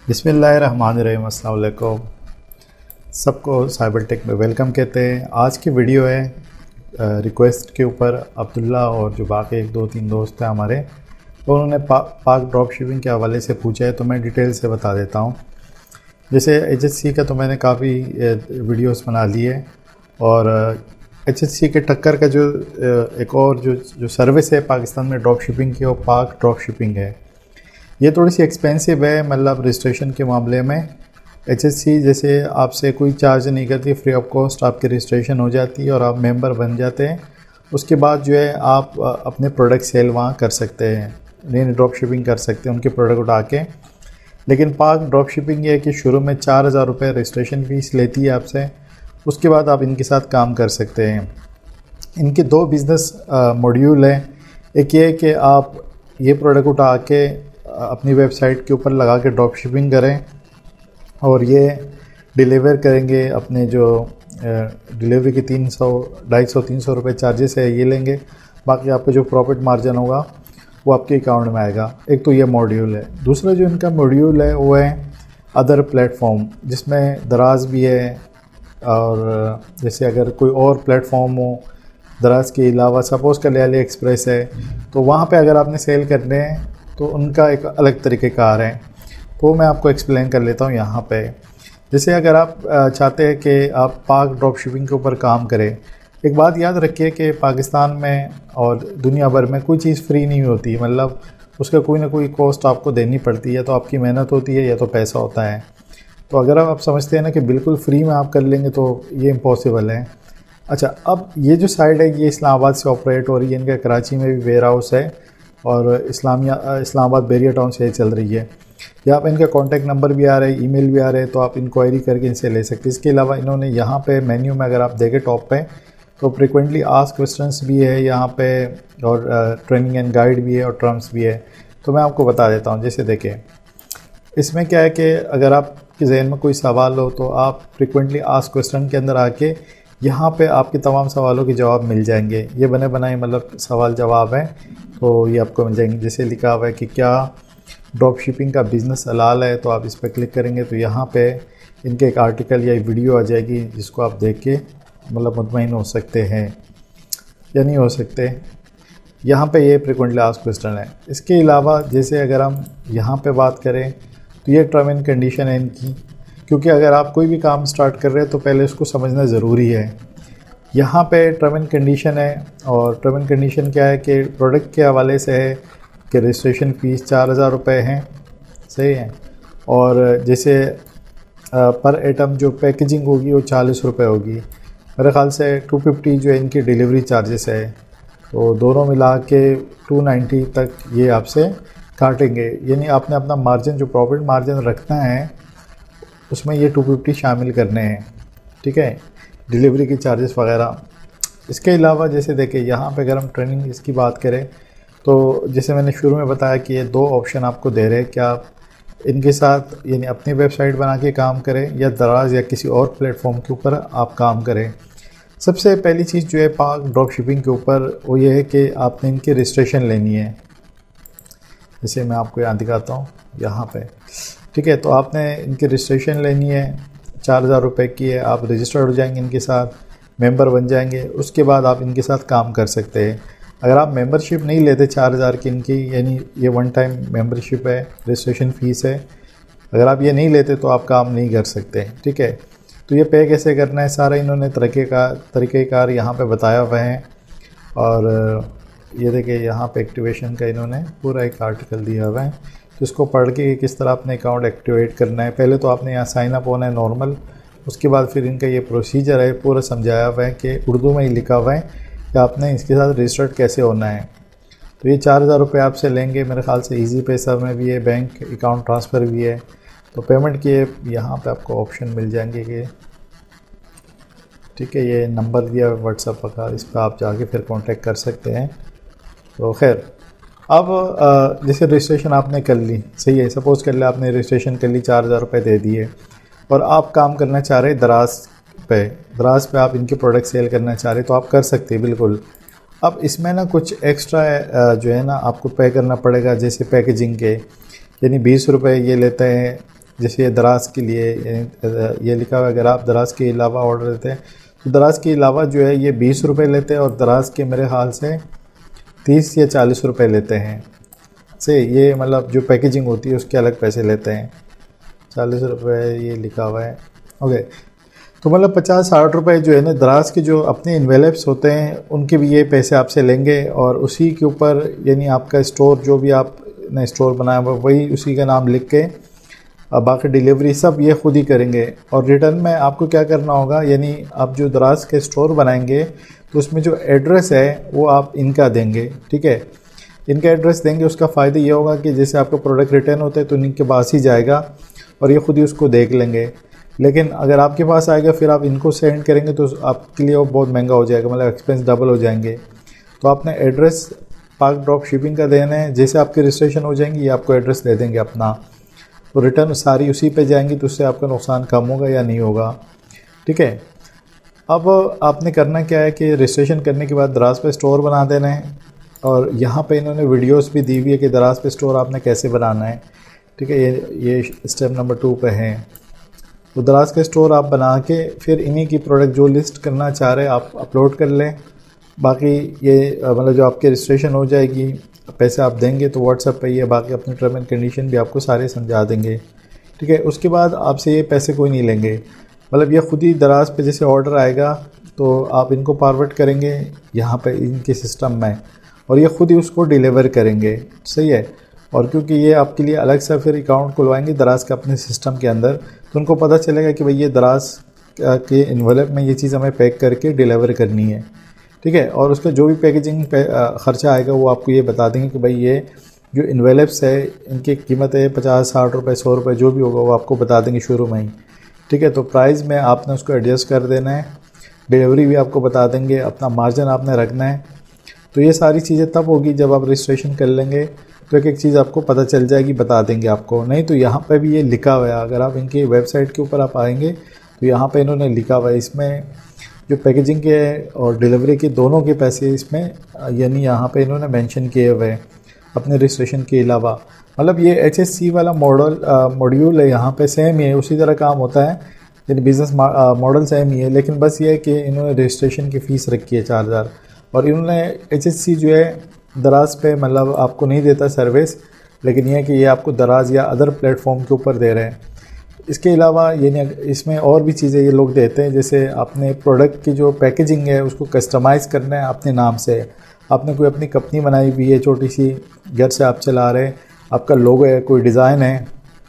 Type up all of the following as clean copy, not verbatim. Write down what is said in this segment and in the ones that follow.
बिस्मिल्लाहिर्रहमानिर्रहीम। अस्सलाम वालेकुम। सबको साइबर टेक में वेलकम कहते हैं। आज की वीडियो है रिक्वेस्ट के ऊपर। अब्दुल्ला और जो बाकी एक दो तीन दोस्त हैं हमारे, तो उन्होंने पाक ड्रॉप शिपिंग के हवाले से पूछा है, तो मैं डिटेल से बता देता हूँ। जैसे HSC का तो मैंने काफ़ी वीडियोस बना ली है, और HSC के टक्कर का जो एक और जो सर्विस है पाकिस्तान में ड्रॉप शिपिंग की, वो पाक ड्रॉप शिपिंग है। ये थोड़ी सी एक्सपेंसिव है, मतलब रजिस्ट्रेशन के मामले में। HSC जैसे आपसे कोई चार्ज नहीं करती, फ्री ऑफ कॉस्ट आपकी रजिस्ट्रेशन हो जाती है और आप मेंबर बन जाते हैं। उसके बाद जो है आप अपने प्रोडक्ट सेल वहाँ कर सकते हैं, यानी ड्रॉप शिपिंग कर सकते हैं उनके प्रोडक्ट उठा के। लेकिन पाक ड्रॉप शिपिंग ये है कि शुरू में 4000 रुपये रजिस्ट्रेशन फ़ीस लेती है आपसे। उसके बाद आप इनके साथ काम कर सकते हैं। इनके दो बिज़नेस मॉड्यूल हैं। एक ये है कि आप ये प्रोडक्ट उठा के अपनी वेबसाइट के ऊपर लगा के ड्रॉप शिपिंग करें, और ये डिलीवर करेंगे। अपने जो डिलीवरी के 250-300 रुपये चार्जेस है ये लेंगे। बाकी आपका जो प्रॉफिट मार्जिन होगा वो आपके अकाउंट में आएगा। एक तो ये मॉड्यूल है। दूसरा जो इनका मॉड्यूल है वो है अदर प्लेटफॉर्म, जिसमें दराज भी है। और जैसे अगर कोई और प्लेटफॉर्म हो दराज के अलावा, सपोज़ कर अली एक्सप्रेस है, तो वहाँ पे अगर आपने सेल करने हैं तो उनका एक अलग तरीक़ेकार है। तो मैं आपको एक्सप्लेन कर लेता हूँ यहाँ पे। जैसे अगर आप चाहते हैं कि आप पाक ड्रॉप शिपिंग के ऊपर काम करें, एक बात याद रखिए कि पाकिस्तान में और दुनिया भर में कोई चीज़ फ्री नहीं होती। मतलब उसका कोई ना कोई कॉस्ट आपको देनी पड़ती है। तो आपकी मेहनत होती है या तो पैसा होता है। तो अगर आप समझते हैं ना कि बिल्कुल फ्री में आप कर लेंगे, तो ये इम्पॉसिबल है। अच्छा, अब ये जो साइट है ये इस्लामाबाद से ऑपरेट हो रही है। इनका कराची में भी वेयर हाउस है, और इस्लामाबाद बेरिया टाउन से चल रही है। यहाँ पे इनका कॉन्टैक्ट नंबर भी आ रहा है, ईमेल भी आ रहा है, तो आप इंक्वायरी करके इनसे ले सकते हैं। इसके अलावा इन्होंने यहाँ पे मेन्यू में अगर आप देखें टॉप पे, तो फ्रिक्वेंटली आस्क क्वेश्चंस भी है यहाँ पे, और ट्रेनिंग एंड गाइड भी है, और टर्म्स भी है। तो मैं आपको बता देता हूँ। जैसे देखें, इसमें क्या है कि अगर आपके जहन में कोई सवाल हो तो आप फ्रिक्वेंटली आस्क क्वेश्चन के अंदर आके यहाँ पे आपके तमाम सवालों के जवाब मिल जाएंगे। ये बने बनाए मतलब सवाल जवाब हैं, तो ये आपको मिल जाएंगे। जैसे लिखा हुआ है कि क्या ड्रॉप शिपिंग का बिज़नेस हलाल है, तो आप इस पर क्लिक करेंगे तो यहाँ पे इनके एक आर्टिकल या वीडियो आ जाएगी, जिसको आप देख के मतलब मुतमईन हो सकते हैं या नहीं हो सकते। यहाँ पे ये फ्रिक्वेंटली आस्क्ड क्वेश्चन है। इसके अलावा जैसे अगर हम यहाँ पे बात करें, तो ये टर्म एंड कंडीशन है इनकी, क्योंकि अगर आप कोई भी काम स्टार्ट कर रहे हैं तो पहले उसको समझना ज़रूरी है। यहाँ पे टर्म एंड कंडीशन है, और टर्म एंड कंडीशन क्या है कि प्रोडक्ट के हवाले से है कि रजिस्ट्रेशन फ़ीस 4000 रुपये हैं, सही है। और जैसे पर आइटम जो पैकेजिंग होगी वो 40 रुपये होगी। मेरे ख़्याल से 250 जो इनकी डिलीवरी चार्जेस है, तो दोनों मिला के 290 तक ये आपसे काटेंगे। यानी आपने अपना मार्जिन, जो प्रॉफिट मार्जिन रखना है, उसमें ये 250 शामिल करने हैं, ठीक है, डिलीवरी की चार्जेस वगैरह। इसके अलावा जैसे देखें यहाँ पे अगर हम ट्रेनिंग इसकी बात करें, तो जैसे मैंने शुरू में बताया कि ये दो ऑप्शन आपको दे रहे हैं कि आप इनके साथ यानी अपनी वेबसाइट बना के काम करें, या दराज या किसी और प्लेटफॉर्म के ऊपर आप काम करें। सबसे पहली चीज़ जो है पाक ड्रॉप शिपिंग के ऊपर, वो ये है कि आपने इनकी रजिस्ट्रेशन लेनी है। जैसे मैं आपको यहाँ दिखाता हूँ यहाँ पे, ठीक है। तो आपने इनकी रजिस्ट्रेशन लेनी है, 4000 रुपये की है। आप रजिस्टर्ड हो जाएंगे इनके साथ, मेंबर बन जाएंगे। उसके बाद आप इनके साथ काम कर सकते हैं। अगर आप मेंबरशिप नहीं लेते 4000 की इनकी, यानी ये वन टाइम मेंबरशिप है, रजिस्ट्रेशन फ़ीस है, अगर आप ये नहीं लेते तो आप काम नहीं कर सकते, ठीक है। तो ये पे कैसे करना है, सारा इन्होंने तरीक़ेकार यहाँ पे बताया हुआ है। और ये देखिए यहाँ पे एक्टिवेशन का इन्होंने पूरा एक आर्टिकल दिया हुआ है, जिसको पढ़ के किस तरह अपने अकाउंट एक्टिवेट करना है। पहले तो आपने यहाँ साइन अप होना है नॉर्मल, उसके बाद फिर इनका ये प्रोसीजर है पूरा समझाया हुआ है कि उर्दू में ही लिखा हुआ है कि आपने इसके साथ रजिस्टर्ड कैसे होना है। तो ये 4000 रुपये आपसे लेंगे। मेरे ख्याल से इजी पैसा में भी है, बैंक अकाउंट ट्रांसफ़र भी है। तो पेमेंट के यहाँ पे आपको ऑप्शन मिल जाएंगे कि ठीक है, ये नंबर दिया है व्हाट्सएप का, इस पर आप जाके फिर कांटेक्ट कर सकते हैं। तो खैर, अब जैसे रजिस्ट्रेशन आपने कर ली, सही है, सपोज़ कर ले आपने रजिस्ट्रेशन कर ली, 4000 रुपये दे दिए, और आप काम करना चाह रहे दराज पे आप इनके प्रोडक्ट सेल करना चाह रहे, तो आप कर सकते हैं बिल्कुल। अब इसमें ना कुछ एक्स्ट्रा जो है ना आपको पे करना पड़ेगा, जैसे पैकेजिंग के, यानी 20 रुपये ये लेते हैं जैसे ये दराज के लिए ये लिखा हुआ है, अगर आप दराज के अलावा ऑर्डर देते हैं तो दराज के अलावा जो है ये 20 रुपये लेते हैं, और दराज के मेरे ख्याल से 30 या 40 रुपये लेते हैं से, ये मतलब जो पैकेजिंग होती है उसके अलग पैसे लेते हैं, 40 रुपये ये लिखा हुआ है। ओके, तो मतलब 50-60 रुपये जो है ना दराज के जो अपने इन्वेलप्स होते हैं उनके भी ये पैसे आपसे लेंगे, और उसी के ऊपर यानी आपका स्टोर जो भी आपने स्टोर बनाया हुआ वही उसी का नाम लिख के बाकी डिलीवरी सब ये खुद ही करेंगे। और रिटर्न में आपको क्या करना होगा, यानी आप जो दराज के स्टोर बनाएंगे तो उसमें जो एड्रेस है वो आप इनका देंगे, ठीक है, इनका एड्रेस देंगे। उसका फ़ायदा ये होगा कि जैसे आपका प्रोडक्ट रिटर्न होता है तो इनके पास ही जाएगा और ये खुद ही उसको देख लेंगे। लेकिन अगर आपके पास आएगा फिर आप इनको सेंड करेंगे तो आपके लिए वो बहुत महंगा हो जाएगा, मतलब एक्सपेंस डबल हो जाएंगे। तो आपने एड्रेस पाक ड्रॉप शिपिंग का देना है, जैसे आपकी रजिस्ट्रेशन हो जाएंगी ये आपको एड्रेस दे देंगे अपना, तो रिटर्न सारी उसी पे जाएंगी, तो उससे आपका नुकसान कम होगा या नहीं होगा, ठीक है। अब आपने करना क्या है कि रजिस्ट्रेशन करने के बाद दराज पे स्टोर बना देना है, और यहाँ पे इन्होंने वीडियोस भी दी हुई है कि दराज पे स्टोर आपने कैसे बनाना है, ठीक है। ये स्टेप नंबर 2 पे है। तो दराज के स्टोर आप बना के फिर इन्हीं की प्रोडक्ट जो लिस्ट करना चाह रहे हैं आप अपलोड कर लें। बाकी ये मतलब जो आपकी रजिस्ट्रेशन हो जाएगी, पैसे आप देंगे तो व्हाट्सएप पे ये बाकी अपने टर्म एंड कंडीशन भी आपको सारे समझा देंगे, ठीक है। उसके बाद आपसे ये पैसे कोई नहीं लेंगे, मतलब ये खुद ही दराज पे जैसे ऑर्डर आएगा तो आप इनको फॉरवर्ड करेंगे यहाँ पे इनके सिस्टम में, और ये खुद ही उसको डिलीवर करेंगे, सही है। और क्योंकि ये आपके लिए अलग से फिर अकाउंट खुलवाएंगे दराज के अपने सिस्टम के अंदर, तो उनको पता चलेगा कि भाई ये दराज के इन्वेलप में ये चीज़ हमें पैक करके डिलीवर करनी है, ठीक है। और उसका जो भी पैकेजिंग ख़र्चा आएगा वो आपको ये बता देंगे कि भाई ये जो इन्वेलप्स है इनकी कीमत है 50-60 रुपये 100 रुपये जो भी होगा वो आपको बता देंगे शुरू में ही, ठीक है। तो प्राइस में आपने उसको एडजस्ट कर देना है, डिलीवरी भी आपको बता देंगे, अपना मार्जिन आपने रखना है। तो ये सारी चीज़ें तब होगी जब आप रजिस्ट्रेशन कर लेंगे, तो एक एक चीज़ आपको पता चल जाएगी, बता देंगे आपको। नहीं तो यहाँ पे भी ये लिखा हुआ है, अगर आप इनकी वेबसाइट के ऊपर आप आएंगे तो यहाँ पे इन्होंने लिखा हुआ है, इसमें जो पैकेजिंग के और डिलीवरी के दोनों के पैसे इसमें यानी यहाँ पे इन्होंने मेंशन किए हुए हैं अपने रजिस्ट्रेशन के अलावा। मतलब ये HSC वाला मॉड्यूल है, यहाँ पे सेम ही है, उसी तरह काम होता है, यानी बिज़नेस मॉडल सेम ही है, लेकिन बस ये है कि इन्होंने रजिस्ट्रेशन की फ़ीस रखी है 4000, और इन्होंने HSC जो है दराज पे मतलब आपको नहीं देता सर्विस, लेकिन यह है कि ये आपको दराज या अदर प्लेटफॉर्म के ऊपर दे रहे हैं। इसके अलावा ये इसमें और भी चीज़ें ये लोग देते हैं, जैसे आपने प्रोडक्ट की जो पैकेजिंग है उसको कस्टमाइज़ करना है अपने नाम से। आपने कोई अपनी कंपनी बनाई हुई है छोटी सी, घर से आप चला रहे हैं, आपका लोगो है, कोई डिज़ाइन है,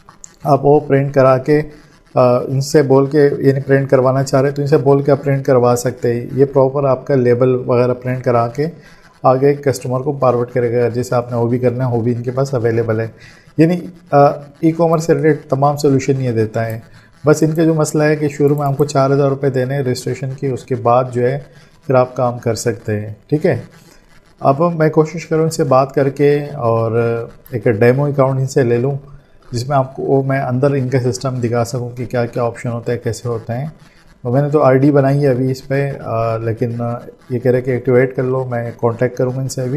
आप वो प्रिंट करा के इनसे बोल के यानी प्रिंट करवाना चाह रहे हैं तो इनसे बोल के आप प्रिंट करवा सकते हैं। ये प्रॉपर आपका लेबल वगैरह प्रिंट करा के आगे कस्टमर को फॉरवर्ड करेगा, जैसे आपने वो भी करना है वो भी इनके पास अवेलेबल है। यानी ई-कॉमर्स से रिलेटेड तमाम सोल्यूशन ये देता है। बस इनका जो मसला है कि शुरू में आपको 4000 रुपये देने हैं रजिस्ट्रेशन की, उसके बाद जो है फिर आप काम कर सकते हैं, ठीक है। अब मैं कोशिश करूँ इनसे बात करके और एक डेमो अकाउंट इनसे ले लूँ, जिसमें आपको वो मैं अंदर इनका सिस्टम दिखा सकूँ कि क्या क्या ऑप्शन होते हैं, कैसे होते हैं। तो मैंने तो आईडी बनाई है अभी इस पर, लेकिन ये कह रहे कि एक्टिवेट कर लो, मैं कांटेक्ट करूँगा इनसे अभी,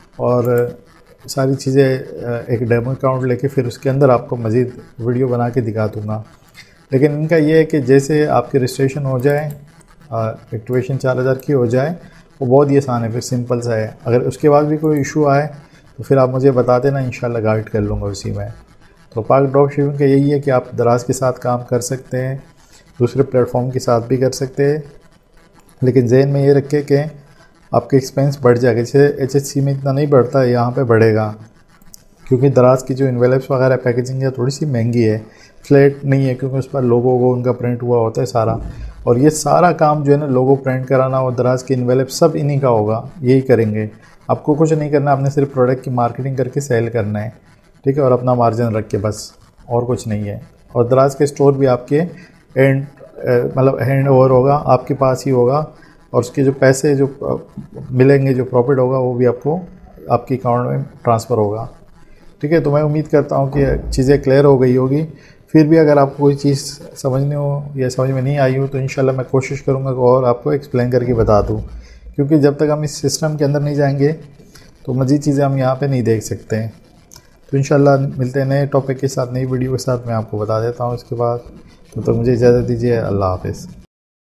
और सारी चीज़ें एक डेमो अकाउंट लेके फिर उसके अंदर आपको मज़ीद वीडियो बना के दिखा दूँगा। लेकिन इनका ये है कि जैसे आपकी रजिस्ट्रेशन हो जाए, एक्टिवेशन 4000 की हो जाए, वो बहुत ही आसान है, फिर सिंपल सा है। अगर उसके बाद भी कोई इशू आए तो फिर आप मुझे बता देना, इंशाल्लाह गाइड कर लूँगा उसी में। तो पाक ड्रॉप शिपिंग का यही है कि आप दराज के साथ काम कर सकते हैं, दूसरे प्लेटफॉर्म के साथ भी कर सकते हैं, लेकिन जहन में ये रखें कि आपके एक्सपेंस बढ़ जाएगा। जैसे HSC में इतना नहीं बढ़ता है, यहाँ पे बढ़ेगा, क्योंकि दराज की जो इन्वेलप्स वगैरह पैकेजिंग है थोड़ी सी महंगी है, फ्लैट नहीं है, क्योंकि उस पर लोगो को उनका प्रिंट हुआ होता है सारा, और ये सारा काम जो है ना लोगो प्रिंट कराना और दराज के इन्वेलप सब इन्हीं का होगा, यही करेंगे। आपको कुछ नहीं करना, आपने सिर्फ प्रोडक्ट की मार्केटिंग करके सेल करना है, ठीक है, और अपना मार्जिन रख के, बस और कुछ नहीं है। और दराज के स्टोर भी आपके मतलब हैंड ओवर होगा, आपके पास ही होगा, और उसके जो पैसे जो मिलेंगे, जो प्रॉफिट होगा वो भी आपको आपके अकाउंट में ट्रांसफ़र होगा, ठीक है। तो मैं उम्मीद करता हूँ कि चीज़ें क्लियर हो गई होगी। फिर भी अगर आपको कोई चीज़ समझनी हो या समझ में नहीं आई हो तो इंशाल्लाह मैं कोशिश करूँगा और आपको एक्सप्लेन करके बता दूँ, क्योंकि जब तक हम इस सिस्टम के अंदर नहीं जाएंगे तो मज़ीद चीज़ें हम यहाँ पे नहीं देख सकते हैं। तो इंशाल्लाह मिलते हैं नए टॉपिक के साथ, नई वीडियो के साथ। मैं आपको बता देता हूँ इसके बाद। तो मुझे इजाज़त दीजिए। अल्लाह हाफ़िज़।